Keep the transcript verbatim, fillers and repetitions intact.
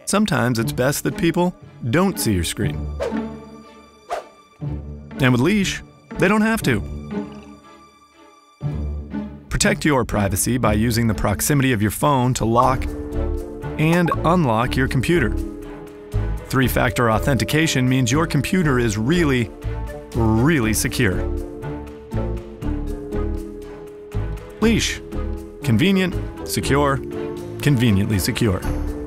Sometimes it's best that people don't see your screen. And with Leash, they don't have to. Protect your privacy by using the proximity of your phone to lock and unlock your computer. Three-factor authentication means your computer is really, really secure. Leash. Convenient, secure, conveniently secure.